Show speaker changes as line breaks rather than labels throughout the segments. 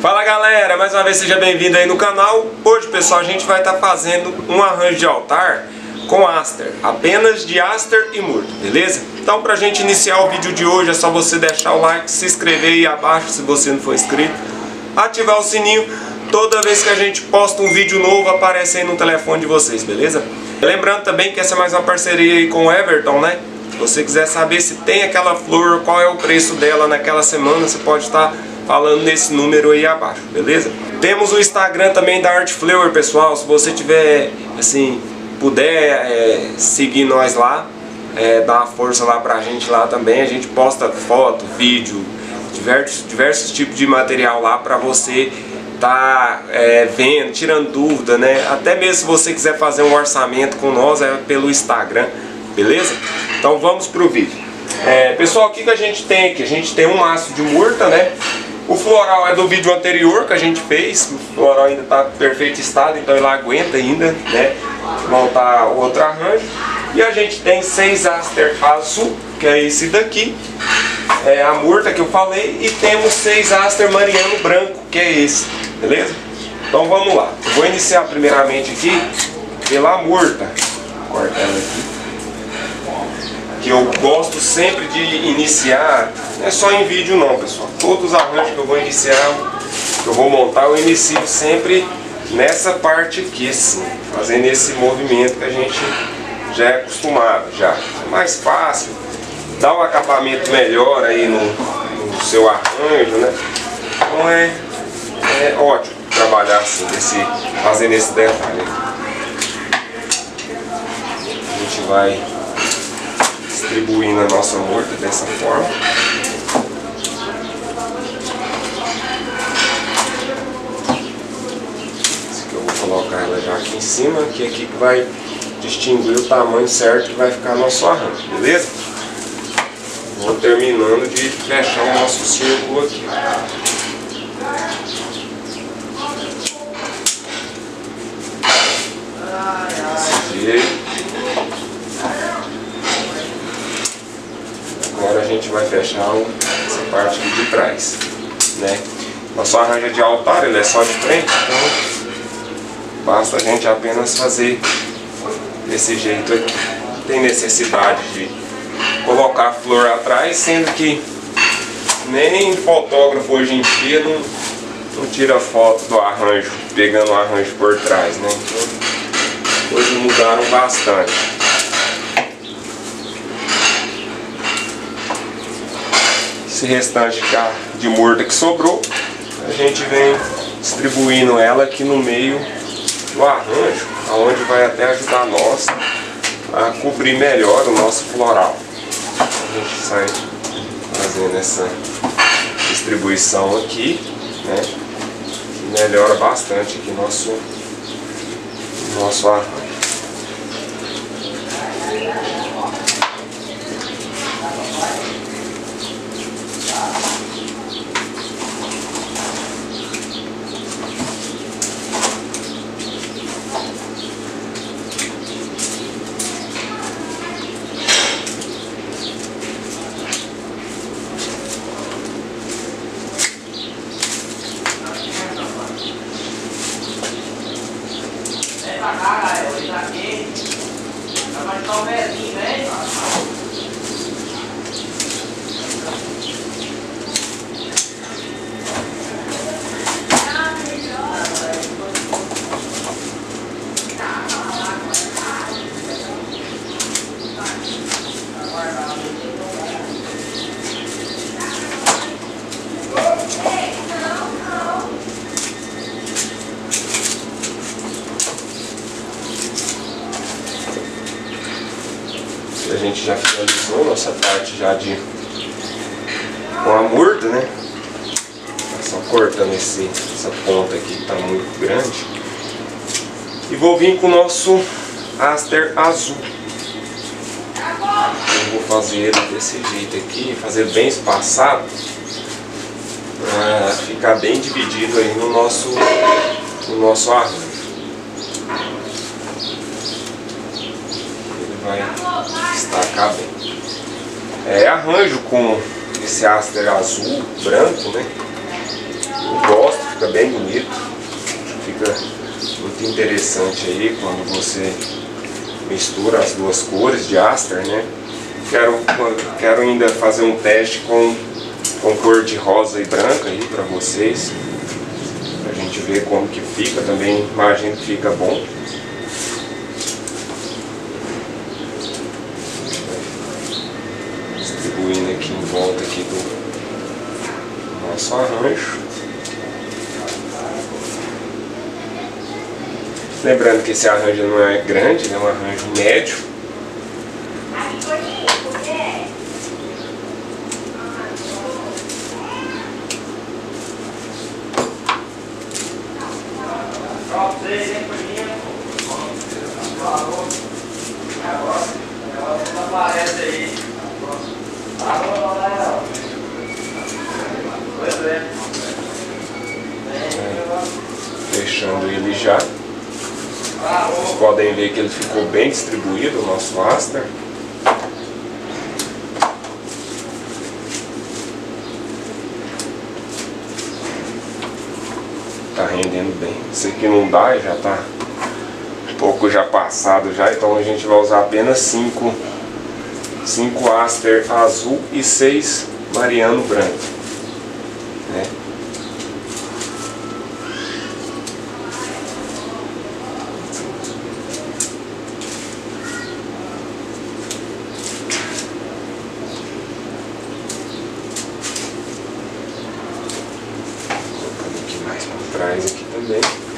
Fala galera, mais uma vez seja bem-vindo aí no canal. Hoje pessoal, a gente vai estar fazendo um arranjo de altar com aster, apenas de aster e murta, beleza? Então pra gente iniciar o vídeo de hoje é só você deixar o like, se inscrever aí abaixo se você não for inscrito, ativar o sininho, toda vez que a gente posta um vídeo novo aparece aí no telefone de vocês, beleza? Lembrando também que essa é mais uma parceria aí com o Everton, né? Se você quiser saber se tem aquela flor, qual é o preço dela naquela semana, você pode estar falando nesse número aí abaixo, beleza? Temos o Instagram também da Art Flower, pessoal. Se você tiver, assim, puder seguir nós lá, dar uma força lá pra gente lá também. A gente posta foto, vídeo, diversos tipos de material lá pra você tá vendo, tirando dúvida, né? Até mesmo se você quiser fazer um orçamento com nós, é pelo Instagram, beleza? Então vamos pro vídeo. Pessoal, o que a gente tem aqui? A gente tem um maço de murta, né? O floral é do vídeo anterior que a gente fez. O floral ainda está em perfeito estado, então ele aguenta ainda, né? Montar outro arranjo. E a gente tem 6 aster azul, que é esse daqui, é a murta que eu falei. E temos 6 aster mariano branco, que é esse, beleza? Então vamos lá. Eu vou iniciar primeiramente aqui pela murta. Vou cortar ela aqui. Que eu gosto sempre de iniciar, não é só em vídeo não, pessoal. Todos os arranjos que eu vou iniciar, que eu vou montar, eu inicio sempre nessa parte aqui, assim, fazendo esse movimento que a gente já é acostumado, já. É mais fácil, dá um acabamento melhor aí no seu arranjo, né? Então é ótimo trabalhar assim, fazendo esse detalhe. A gente vai distribuindo a nossa murta dessa forma. Esse aqui eu vou colocar ela já aqui em cima, que é aqui que vai distinguir o tamanho certo que vai ficar nosso arranjo, beleza? Vou terminando de fechar o nosso círculo aqui. Desse jeito. Agora a gente vai fechar essa parte aqui de trás, né? Nosso arranjo de altar, ele é só de frente, então basta a gente apenas fazer desse jeito aqui. Não tem necessidade de colocar a flor atrás, sendo que nem fotógrafo hoje em dia não tira foto do arranjo, pegando o arranjo por trás, né? Então, coisas mudaram bastante. Esse restante de murta que sobrou, a gente vem distribuindo ela aqui no meio do arranjo, onde vai até ajudar nós a cobrir melhor o nosso floral. A gente sai fazendo essa distribuição aqui, né? Que melhora bastante aqui nosso arranjo. A gente já finalizou nossa parte já com a murta, né? Só cortando essa ponta aqui que está muito grande. E vou vir com o nosso aster azul. Eu vou fazer ele desse jeito aqui, fazer bem espaçado, para ficar bem dividido aí no nosso arranjo. Vai destacar bem. Arranjo com esse aster azul, branco, né? Eu gosto, fica bem bonito, fica muito interessante aí quando você mistura as duas cores de Aster, né? Quero ainda fazer um teste com cor de rosa e branca aí para vocês, pra gente ver como que fica. Também imagino que fica bom. Distribuindo aqui em volta aqui do nosso arranjo. Lembrando que esse arranjo não é grande, é um arranjo médio. Fechando ele já. Vocês podem ver que ele ficou bem distribuído, o nosso Aster. Tá rendendo bem. Esse aqui não dá, já tá um pouco já passado já, então a gente vai usar apenas 5 Aster azul e 6 Mariano branco, né? Mais por trás aqui também.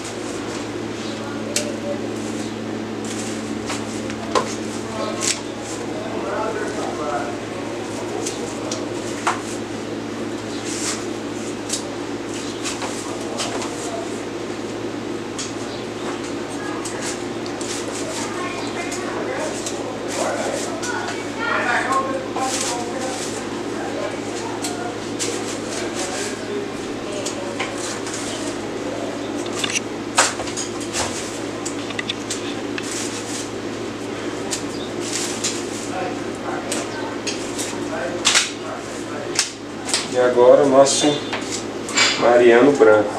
E agora o nosso Mariano branco.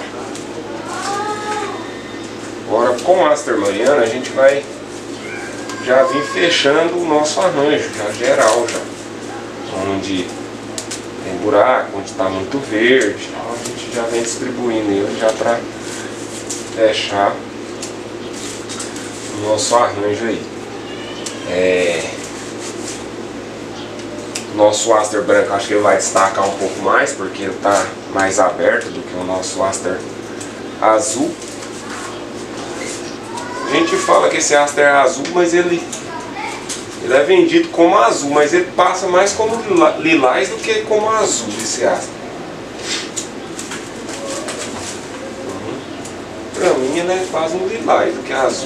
Agora com o Aster Mariano a gente vai já vir fechando o nosso arranjo, já geral já. Onde tem buraco, onde está muito verde, então a gente já vem distribuindo ele já para fechar o nosso arranjo aí. Nosso Aster branco, acho que ele vai destacar um pouco mais, porque ele está mais aberto do que o nosso Aster azul. A gente fala que esse Aster é azul, mas ele é vendido como azul, mas ele passa mais como lilás do que como azul, esse Aster. Pra mim ele é quase um lilás do que azul.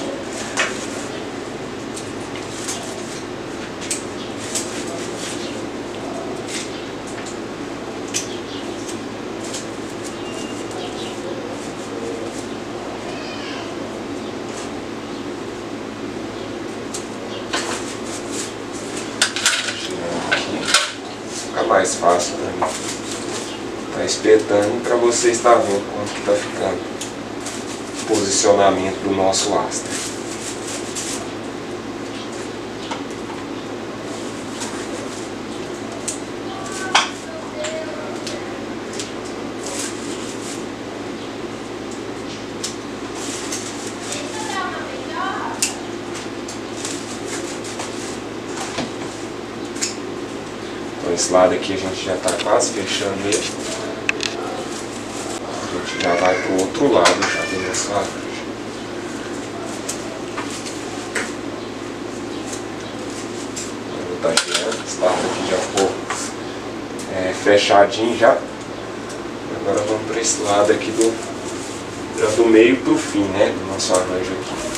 Mais fácil para mim tá espetando, para você estar vendo como que tá ficando o posicionamento do nosso Aster. Esse lado aqui a gente já está quase fechando ele. A gente já vai para o outro lado já do nosso arranjo. Tá girando, esse lado aqui já ficou fechadinho já. Agora vamos para esse lado aqui do meio para o fim, né, do nosso arranjo aqui.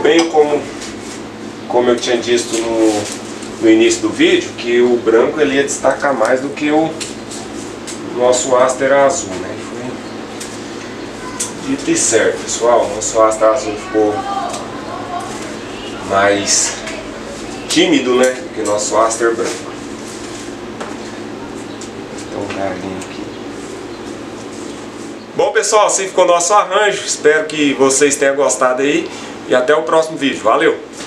bem como eu tinha dito no início do vídeo, que o branco ele ia destacar mais do que o nosso Aster azul, né? Foi dito e certo, pessoal. O nosso Aster azul ficou mais tímido, né, do que o nosso Aster branco. Então, um galinho aqui. Bom, pessoal, assim ficou o nosso arranjo. Espero que vocês tenham gostado aí. E até o próximo vídeo. Valeu!